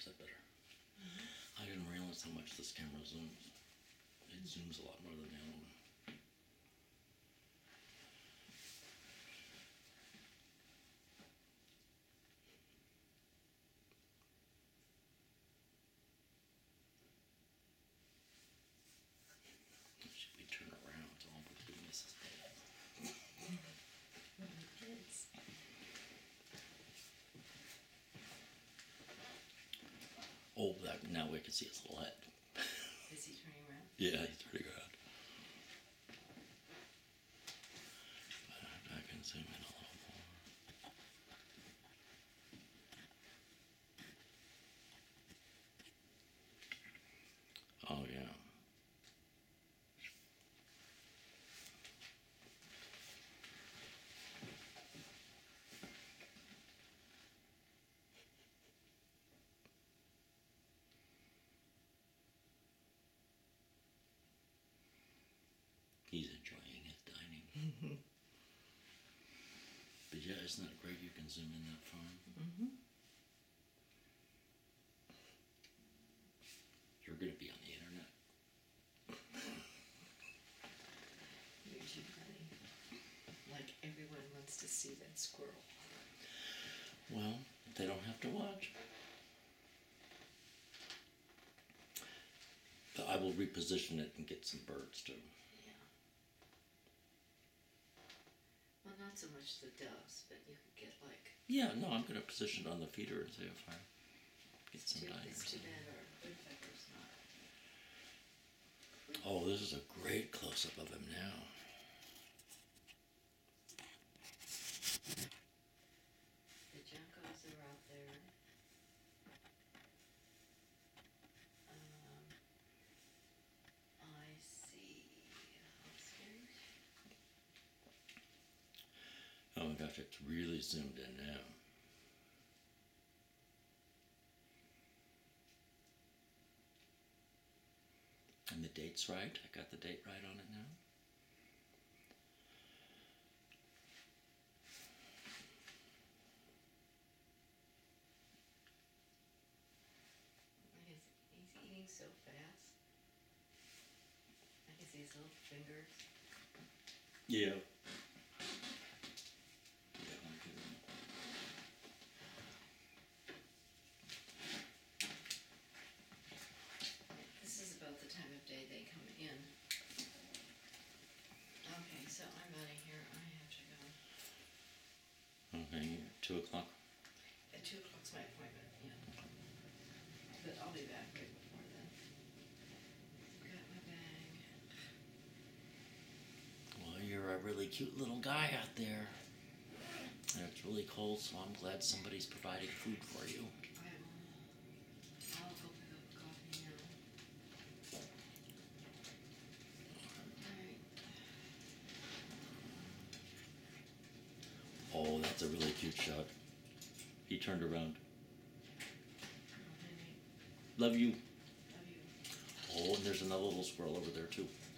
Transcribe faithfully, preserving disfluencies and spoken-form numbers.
that better? Mm-hmm. I didn't realize how much this camera zooms. It zooms a lot more than the other one. Should we turn around? It's all between Missus Dale. Oh, that, now we can see his little head. Is he turning around? Yeah, he's turning around. I can zoom in a little more. Oh, yeah. He's enjoying his dining. But yeah, isn't that great you can zoom in that far? Mm-hmm. You're going to be on the internet. You're too funny. Like everyone wants to see that squirrel. Well, they don't have to watch. But I will reposition it and get some birds too. Well, not so much the doves, but you could get like... Yeah, no, I'm going to position it on the feeder and see if I get some too, diners. It's too bad our woodpecker's not. Oh, this is a great close-up of him now. The juncos are out there. Um, I see huskers. Oh my gosh, it's really zoomed in now. And the date's right. I got the date right on it now. He's, he's eating so fast. I can see his little fingers. Yeah. This is about the time of day they come in. Okay, so I'm out of here. I have to go. Okay, two o'clock. At two o'clock's my appointment, yeah. But I'll be back right before then. Got my bag. Well, you're a really cute little guy out there. And it's really cold, so I'm glad somebody's providing food for you. I will. I'll go pick up coffee now. Alright. Oh, that's a really cute shot. He turned around. Okay. Love you. Love you. Oh, and there's another little squirrel over there too.